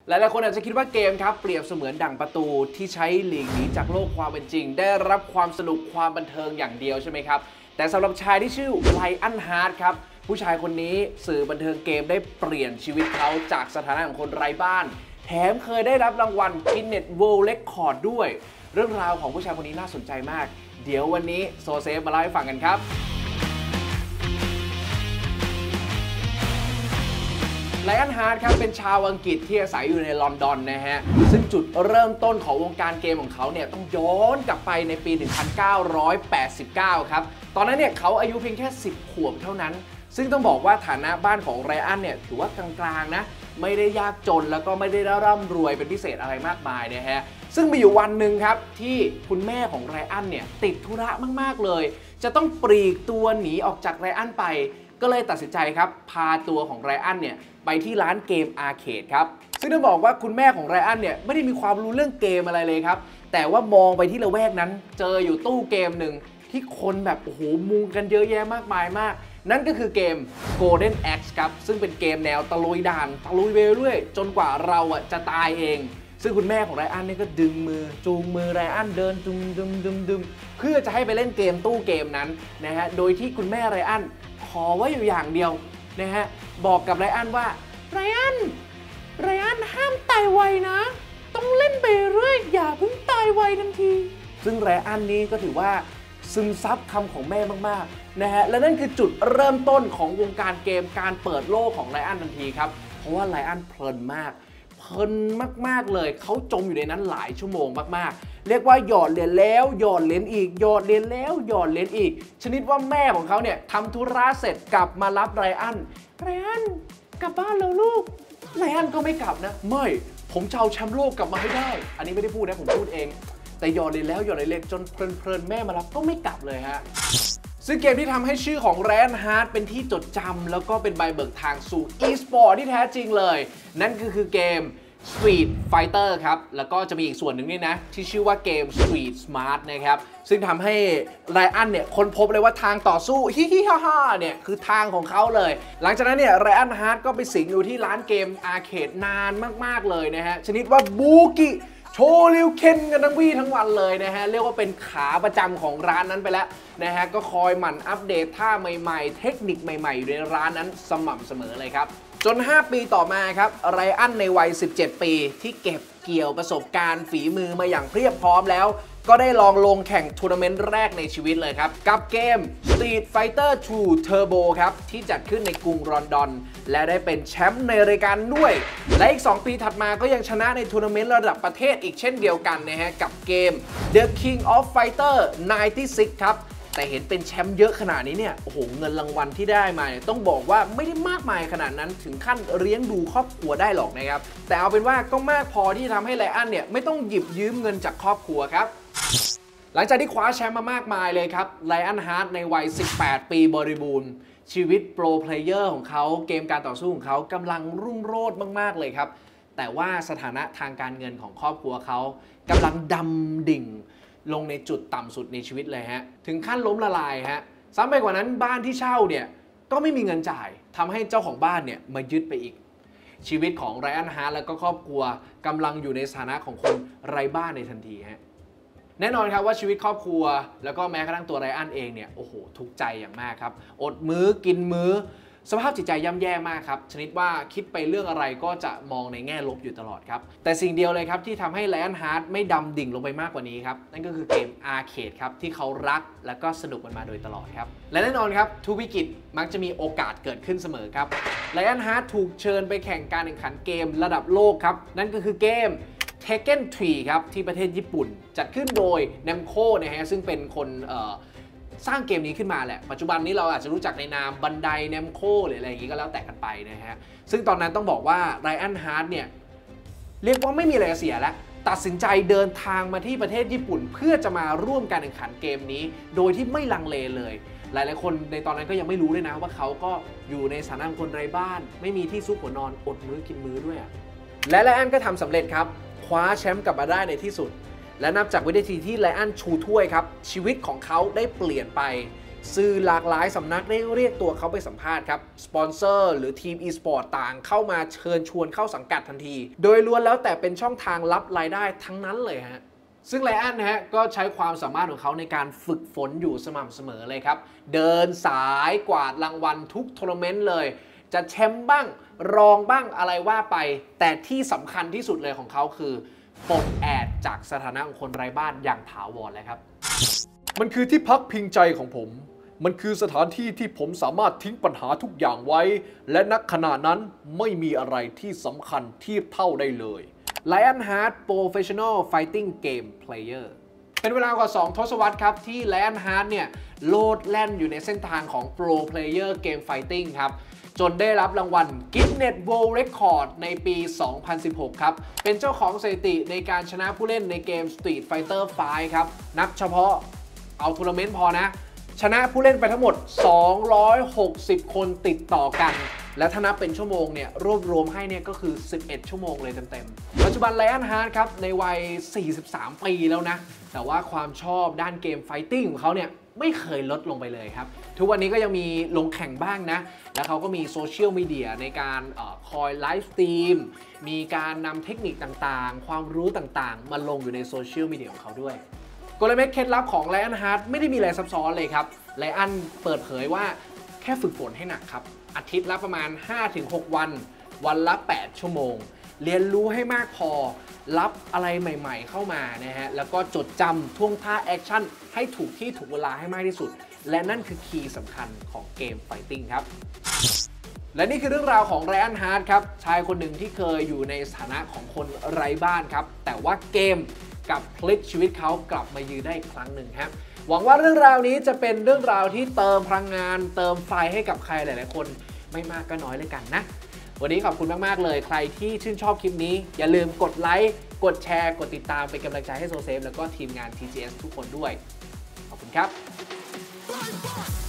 หลายๆคนอาจจะคิดว่าเกมครับเปรียบเสมือนดั่งประตูที่ใช้หลีกหนีจากโลกความเป็นจริงได้รับความสนุกความบันเทิงอย่างเดียวใช่ไหมครับแต่สำหรับชายที่ชื่อไลออนฮาร์ดครับผู้ชายคนนี้สื่อบันเทิงเกมได้เปลี่ยนชีวิตเขาจากสถานะของคนไร้บ้านแถมเคยได้รับรางวัล Guinness World Record ด้วยเรื่องราวของผู้ชายคนนี้น่าสนใจมากเดี๋ยววันนี้โซเซฟมาเล่าให้ฟังกันครับไลออนฮาร์ดครับเป็นชาวอังกฤษที่อาศัยอยู่ในลอนดอนนะฮะซึ่งจุดเริ่มต้นของวงการเกมของเขาเนี่ยต้องย้อนกลับไปในปี 1989 ครับตอนนั้นเนี่ยเขาอายุเพียงแค่ 10 ขวบเท่านั้นซึ่งต้องบอกว่าฐานะบ้านของไรอันเนี่ยถือว่ากลางๆนะไม่ได้ยากจนแล้วก็ไม่ได้ร่ำรวยเป็นพิเศษอะไรมากมายนะฮะซึ่งมีอยู่วันหนึ่งครับที่คุณแม่ของไรอันเนี่ยติดธุระมากๆเลยจะต้องปลีกตัวหนีออกจากไรอันไปก็เลยตัดสินใจครับพาตัวของไรอันเนี่ยไปที่ร้านเกมอาร์เคดครับซึ่งต้องบอกว่าคุณแม่ของไรอันเนี่ยไม่ได้มีความรู้เรื่องเกมอะไรเลยครับแต่ว่ามองไปที่ละแวกนั้นเจออยู่ตู้เกมหนึ่งที่คนแบบโอ้โหมุงกันเยอะแยะมากมายมากนั่นก็คือเกม Golden Axe ครับซึ่งเป็นเกมแนวตะลุยด่านตะลุยไปเรื่อยจนกว่าเราจะตายเองซึ่งคุณแม่ของไรอันนี่ก็ดึงมือจูงมือไรอันเดินดึมเพื่อจะให้ไปเล่นเกมตู้เกมนั้นนะฮะโดยที่คุณแม่ไรอันขอไว้อยู่อย่างเดียวนะฮะบอกกับไรอันว่าไรอันห้ามตายไวนะต้องเล่นไปเรื่อยอย่าเพิ่งตายไวทันทีซึ่งไรอันนี้ก็ถือว่าซึมซับคำของแม่มากๆนะฮะและนั่นคือจุดเริ่มต้นของวงการเกมการเปิดโลกของไรอันทันทีครับเพราะว่าไรอันเพลินมากเพลินมากๆเลยเขาจมอยู่ในนั้นหลายชั่วโมงมากๆเรียกว่าหยอดเหรียญแล้วหยอดเหรียญอีกหยอดเหรียญแล้วหยอดเหรียญอีกชนิดว่าแม่ของเขาเนี่ยทำธุระเสร็จกลับมารับไรอันกลับบ้านแล้วลูกไรอันก็ไม่กลับนะไม่ผมจะเอาแชมป์โลกกลับมาให้ได้อันนี้ไม่ได้พูดนะผมพูดเองแต่หยอดเหรียญแล้วหยอดเหรียญเล็กจนเพลินแม่มารับก็ไม่กลับเลยฮะซึ่งเกมที่ทำให้ชื่อของไรอันฮาร์ดเป็นที่จดจำแล้วก็เป็นใบเบิกทางสู่ e-sport ที่แท้จริงเลยนั่นก็คือเกม Street Fighter ครับแล้วก็จะมีอีกส่วนหนึ่งนี่นะที่ชื่อว่าเกม Street Smart นะครับซึ่งทำให้ไรอันเนี่ยค้นพบเลยว่าทางต่อสู้ฮิฮิฮ่าฮ่าเนี่ยคือทางของเขาเลยหลังจากนั้นเนี่ยไรอันฮาร์ดก็ไปสิงอยู่ที่ร้านเกมอาร์เคดนานมากๆเลยนะฮะชนิดว่าบูกิโชริวเคนกันทั้งวี่ทั้งวันเลยนะฮะเรียกว่าเป็นขาประจำของร้านนั้นไปแล้วนะฮะก็คอยหมั่นอัปเดตท่าใหม่ๆเทคนิคใหม่ๆอยู่ในร้านนั้นสม่ำเสมอเลยครับจน5 ปีต่อมาครับไรอันในวัย17 ปีที่เก็บเกี่ยวประสบการณ์ฝีมือมาอย่างเพียบพร้อมแล้วก็ได้ลองลงแข่งทัวร์นาเมนต์แรกในชีวิตเลยครับกับเกม Street Fighter 2 Turbo ครับที่จัดขึ้นในกรุงลอนดอนและได้เป็นแชมป์ในรายการด้วยและอีก2 ปีถัดมาก็ยังชนะในทัวร์นาเมนต์ระดับประเทศอีกเช่นเดียวกันนะฮะกับเกม The King of Fighter 96 ครับแต่เห็นเป็นแชมป์เยอะขนาดนี้เนี่ยโอ้โหเงินรางวัลที่ได้มาเนี่ยต้องบอกว่าไม่ได้มากมายขนาดนั้นถึงขั้นเลี้ยงดูครอบครัวได้หรอกนะครับแต่เอาเป็นว่าก็มากพอที่ทำให้ไรอันเนี่ยไม่ต้องหยิบยืมเงินจากครอบครัวครับหลังจากที่คว้าแชมป์มามากมายเลยครับไรอันฮาร์ดในวัย18 ปีบริบูรณ์ชีวิตโปรเพลเยอร์ของเขาเกมการต่อสู้ของเขากำลังรุ่งโรจน์มากๆเลยครับแต่ว่าสถานะทางการเงินของครอบครัวเขากำลังดำดิ่งลงในจุดต่ำสุดในชีวิตเลยฮะถึงขั้นล้มละลายฮะซ้ำไปกว่านั้นบ้านที่เช่าเนี่ยก็ไม่มีเงินจ่ายทำให้เจ้าของบ้านเนี่ยมายึดไปอีกชีวิตของไรอันฮาร์ดและก็ครอบครัวกำลังอยู่ในสถานะของคนไร้บ้านในทันทีฮะแน่นอนครับว่าชีวิตครอบครัวแล้วก็แม้กระทั่งตัวไรอันเองเนี่ยโอ้โหทุกข์ใจอย่างมากครับอดมื้อกินมื้อสภาพจิตใจย่ำแย่มากครับชนิดว่าคิดไปเรื่องอะไรก็จะมองในแง่ลบอยู่ตลอดครับแต่สิ่งเดียวเลยครับที่ทำให้ไรอันฮาร์ดไม่ดำดิ่งลงไปมากกว่านี้ครับนั่นก็คือเกมอาร์เคดครับที่เขารักและก็สนุกมันมาโดยตลอดครับและแน่นอนครับทุกวิกฤตมักจะมีโอกาสเกิดขึ้นเสมอครับไรอันฮาร์ดถูกเชิญไปแข่งการแข่งขันเกมระดับโลกครับนั่นก็คือเกม Tekken 3 ครับที่ประเทศญี่ปุ่นจัดขึ้นโดย Namco นะฮะซึ่งเป็นคนสร้างเกมนี้ขึ้นมาแหละปัจจุบันนี้เราอาจจะรู้จักในนามบันไดแนมโคหรืออะไรอย่างนี้ก็แล้วแต่กันไปนะฮะซึ่งตอนนั้นต้องบอกว่าไรอันฮาร์ดเนี่ยเรียกว่าไม่มีอะไรเสียแล้วตัดสินใจเดินทางมาที่ประเทศญี่ปุ่นเพื่อจะมาร่วมการแข่งขันเกมนี้โดยที่ไม่ลังเลเลยหลายๆคนในตอนนั้นก็ยังไม่รู้เลยนะว่าเขาก็อยู่ในสถานะคนไร้บ้านไม่มีที่ซุกหัวนอนอดมื้อกินมื้อด้วยและไรอันก็ทำสำเร็จครับคว้าแชมป์กลับมาได้ในที่สุดและนับจากวินาทีที่ไรอันชูถ้วยครับชีวิตของเขาได้เปลี่ยนไปสื่อหลากหลายสำนักได้เรียกตัวเขาไปสัมภาษณ์ครับสปอนเซอร์หรือทีม e-sport ต่างเข้ามาเชิญชวนเข้าสังกัดทันที โดยล้วนแล้วแต่เป็นช่องทางรับรายได้ทั้งนั้นเลยฮะซึ่งไลอ้อนนะฮะก็ใช้ความสามารถของเขาในการฝึกฝนอยู่สม่ำเสมอเลยครับเดินสายกวาดรางวัลทุกทัวร์นาเมนต์เลยจะแชมป์บ้างรองบ้างอะไรว่าไปแต่ที่สำคัญที่สุดเลยของเขาคือปลดแอดจากสถานะของคนไร้บ้านอย่างถาวรเลยครับมันคือที่พักพิงใจของผมมันคือสถานที่ที่ผมสามารถทิ้งปัญหาทุกอย่างไว้และณขณะนั้นไม่มีอะไรที่สำคัญเทียบเท่าได้เลย Lionheart Professional Fighting Game Player เป็นเวลากว่า2 ทศวรรษครับที่ Lionheart เนี่ยโลดแล่นอยู่ในเส้นทางของ Pro Player Game Fighting ครับจนได้รับรางวัล Guinness World Record ในปี 2016 ครับเป็นเจ้าของสถิติในการชนะผู้เล่นในเกม Street Fighter V ครับนับเฉพาะเอาทัวร์นาเมนต์พอนะชนะผู้เล่นไปทั้งหมด260 คนติดต่อกันและถ้านับเป็นชั่วโมงเนี่ยรวบรวมให้เนี่ยก็คือ11ชั่วโมงเลยเต็มๆปัจจุบัน Lionheart ครับในวัย43 ปีแล้วนะแต่ว่าความชอบด้านเกมไฟติ้งของเขาเนี่ยไม่เคยลดลงไปเลยครับทุกวันนี้ก็ยังมีลงแข่งบ้างนะแล้วเขาก็มีโซเชียลมีเดียในการคอยไลฟ์สตรีมมีการนำเทคนิคต่างๆความรู้ต่างๆมาลงอยู่ในโซเชียลมีเดียของเขาด้วยกลเม็ดเคล็ดลับของ Lionheart ไม่ได้มีอะไรซับซ้อนเลยครับไลอ้อนเปิดเผยว่าแค่ฝึกฝนให้หนักครับอาทิตย์ละประมาณ 5-6 วันวันละ8ชั่วโมงเรียนรู้ให้มากพอรับอะไรใหม่ๆเข้ามานะฮะแล้วก็จดจำท่วงท่าแอคชั่นให้ถูกที่ถูกเวลาให้มากที่สุดและนั่นคือคีย์สำคัญของเกมไฟติ้งครับและนี่คือเรื่องราวของ Lionheart ครับชายคนหนึ่งที่เคยอยู่ในสถานะของคนไร้บ้านครับแต่ว่าเกมกับพลิกชีวิตเขากลับมายืนได้อีกครั้งหนึ่งครับหวังว่าเรื่องราวนี้จะเป็นเรื่องราวที่เติมพลังงานเติมไฟให้กับใครหลายๆคนไม่มากก็น้อยเลยกันนะวันนี้ขอบคุณมากๆเลยใครที่ชื่นชอบคลิปนี้อย่าลืมกดไลค์กดแชร์กดติดตามเป็นกำลังใจให้โซเซฟแล้วก็ทีมงาน TGS ทุกคนด้วยขอบคุณครับ